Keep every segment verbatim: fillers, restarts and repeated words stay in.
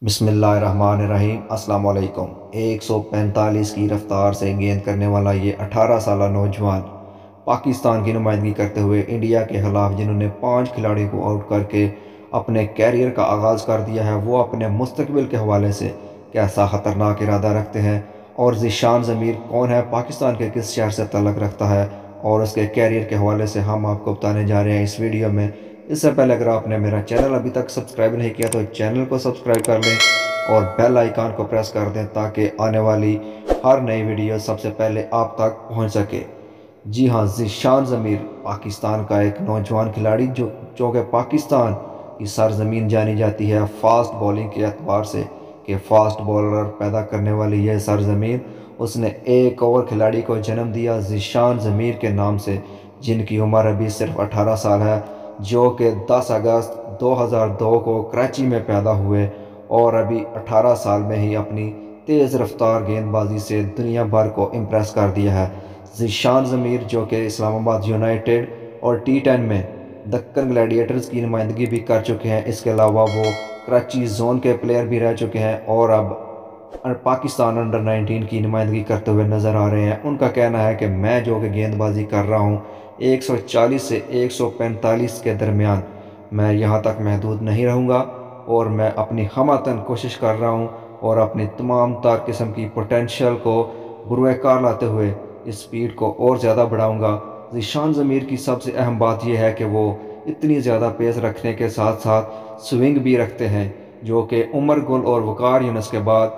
बिस्मिल्लाहिर्रहमानिर्रहीम। अस्सलाम वालेकुम। एक सौ पैंतालीस की रफ्तार से गेंद करने वाला ये अठारह साला नौजवान पाकिस्तान की नुमाइंदगी करते हुए इंडिया के खिलाफ, जिन्होंने पाँच खिलाड़ी को आउट करके अपने कैरियर का आगाज़ कर दिया है, वो अपने मुस्तकबिल के हवाले से कैसा ख़तरनाक इरादा रखते हैं और ज़ीशान ज़मीर कौन है, पाकिस्तान के किस शहर से तल्लुक़ रखता है, और उसके कैरियर के हवाले से हम आपको बताने जा रहे हैं इस वीडियो में। इससे पहले अगर आपने मेरा चैनल अभी तक सब्सक्राइब नहीं किया तो चैनल को सब्सक्राइब कर लें और बेल आइकन को प्रेस कर दें ताकि आने वाली हर नई वीडियो सबसे पहले आप तक पहुंच सके। जी हाँ, ज़ीशान ज़मीर पाकिस्तान का एक नौजवान खिलाड़ी जो जो कि पाकिस्तान की सरजमीन जानी जाती है फास्ट बॉलिंग के एतबार से कि फास्ट बॉलर पैदा करने वाली यह सरजमीन, उसने एक और खिलाड़ी को जन्म दिया ज़ीशान ज़मीर के नाम से, जिनकी उम्र अभी सिर्फ अठारह साल है, जो कि दस अगस्त दो हज़ार दो को कराची में पैदा हुए और अभी अठारह साल में ही अपनी तेज़ रफ्तार गेंदबाजी से दुनिया भर को इम्प्रेस कर दिया है। ज़ीशान ज़मीर जो कि इस्लामाबाद यूनाइटेड और टी टेन में दक्कन ग्लैडिएटर्स की नुमाइंदगी भी कर चुके हैं। इसके अलावा वो कराची जोन के प्लेयर भी रह चुके हैं और अब पाकिस्तान अंडर नाइनटीन की नुमाइंदगी करते हुए नज़र आ रहे हैं। उनका कहना है कि मैं जो कि गेंदबाजी कर रहा हूँ एक सौ चालीस से एक सौ पैंतालीस के दरमियान, मैं यहाँ तक महदूद नहीं रहूँगा और मैं अपनी हमतन कोशिश कर रहा हूँ और अपनी तमाम तार किस्म की पोटेंशियल को बुरुए कार लाते हुए इस स्पीड को और ज़्यादा बढ़ाऊँगा। ज़ीशान ज़मीर की सबसे अहम बात यह है कि वो इतनी ज़्यादा पेस रखने के साथ साथ स्विंग भी रखते हैं, जो कि उमर गुल और वकार यूनुस के बाद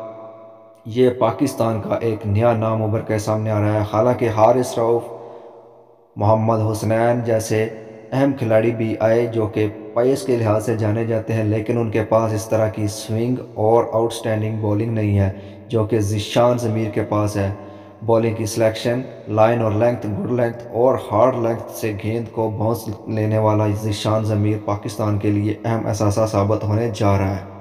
ये पाकिस्तान का एक नया नाम उभर के सामने आ रहा है। हालांकि हारिस रऊफ़, मोहम्मद हुसनैन जैसे अहम खिलाड़ी भी आए जो कि पेस के लिहाज से जाने जाते हैं, लेकिन उनके पास इस तरह की स्विंग और आउटस्टैंडिंग बॉलिंग नहीं है जो कि ज़ीशान ज़मीर के पास है। बॉलिंग की सिलेक्शन, लाइन और लेंथ, गुड लेंथ और हार्ड लेंथ से गेंद को बाउंस लेने वाला ज़ीशान ज़मीर पाकिस्तान के लिए अहम असासा साबित होने जा रहा है।